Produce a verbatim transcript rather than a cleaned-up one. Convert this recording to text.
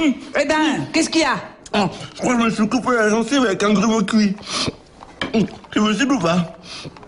Eh ben, qu'est-ce qu'il y a? Je crois que je me suis coupé la gencive avec un grumeau cuit. Tu veux aussi ou pas?